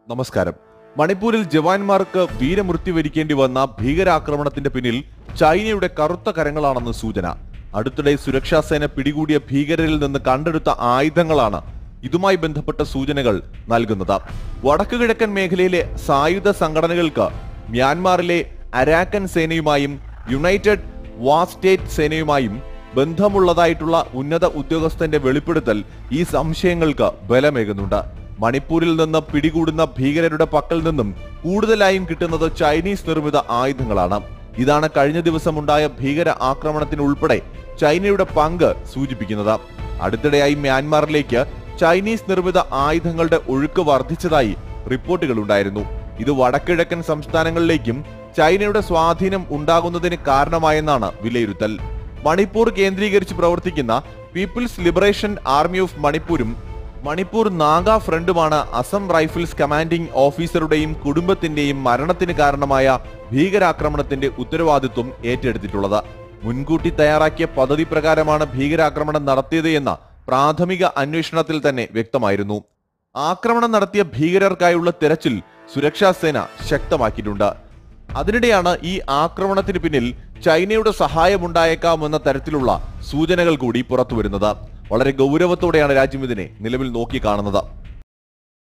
നമസ്കാരം. മണിപ്പൂരിൽ ജവാന്മാർക്ക് വീരമൃത്യു വരിക്കേണ്ടി വന്ന ഭീകരാക്രമണത്തിന്റെ പിന്നിൽ ചൈനയുടെ കറുത്ത കരങ്ങളാണെന്ന് സൂചന. അടുത്തിടെ സുരക്ഷാ സേന പിടികൂടിയ ഭീകരരിൽ നിന്ന് കണ്ടെടുത്ത ആയുധങ്ങളാണ് ഇതുമായി ബന്ധപ്പെട്ട സൂചനകൾ നൽകുന്നത്. വടക്കു കിഴക്കൻ മേഖലയിലെ സായുധ സംഘടനകൾക്ക് മ്യാൻമാറിലെ അരാക്കൻ സേനയുമായും യുണൈറ്റഡ് വാസ്റ്റേറ്റ് സേനയുമായും ബന്ധമുള്ളതായിട്ടുള്ള ഉന്നത ഉദ്യോഗസ്ഥന്റെ വെളിപ്പെടുത്തൽ ഈ സംശയങ്ങൾക്ക് ബലമേകുന്നുണ്ട്. മണിപ്പൂരിൽ നിന്ന് പിടികൂടുന്ന ഭീകരരുടെ പക്കൽ നിന്നും കൂടുതലായും കിട്ടുന്നത് ചൈനീസ് നിർമ്മിത ആയുധങ്ങളാണ്. ഇതാണ് കഴിഞ്ഞ ദിവസം ഉണ്ടായ ഭീകര ആക്രമണത്തിനുൾപ്പെടെ ചൈനയുടെ പങ്ക് സൂചിപ്പിക്കുന്നത്. അടുത്തിടെയായി മ്യാൻമാറിലേക്ക് ചൈനീസ് നിർമ്മിത ആയുധങ്ങളുടെ ഒഴുക്ക് വർദ്ധിച്ചതായി റിപ്പോർട്ടുകൾ ഉണ്ടായിരുന്നു. ഇത് വടക്കിഴക്കൻ സംസ്ഥാനങ്ങളിലേക്കും ചൈനയുടെ സ്വാധീനം ഉണ്ടാകുന്നതിന് കാരണമായെന്നാണ് വിലയിരുത്തൽ. മണിപ്പൂർ കേന്ദ്രീകരിച്ച് പ്രവർത്തിക്കുന്ന പീപ്പിൾസ് ലിബറേഷൻ ആർമി ഓഫ് മണിപ്പൂരും മണിപ്പൂർ നാഗ ഫ്രണ്ടുമാണ് അസം റൈഫിൾസ് കമാൻഡിംഗ് ഓഫീസറുടെയും കുടുംബത്തിന്റെയും മരണത്തിന് കാരണമായ ഭീകരാക്രമണത്തിന്റെ ഉത്തരവാദിത്വം ഏറ്റെടുത്തിട്ടുള്ളത്. മുൻകൂട്ടി തയ്യാറാക്കിയ പദ്ധതി പ്രകാരമാണ് ഭീകരാക്രമണം നടത്തിയത് എന്ന പ്രാഥമിക അന്വേഷണത്തിൽ തന്നെ വ്യക്തമായിരുന്നു. ആക്രമണം നടത്തിയ ഭീകരർക്കായുള്ള തെരച്ചിൽ സുരക്ഷാ സേന ശക്തമാക്കിയിട്ടുണ്ട്. അതിനിടെയാണ് ഈ ആക്രമണത്തിന് പിന്നിൽ ചൈനയുടെ സഹായമുണ്ടായേക്കാമെന്ന തരത്തിലുള്ള സൂചനകൾ കൂടി പുറത്തുവരുന്നത്. വളരെ ഗൗരവത്തോടെയാണ് രാജ്യം ഇതിനെ നിലവിൽ നോക്കിക്കാണുന്നത്.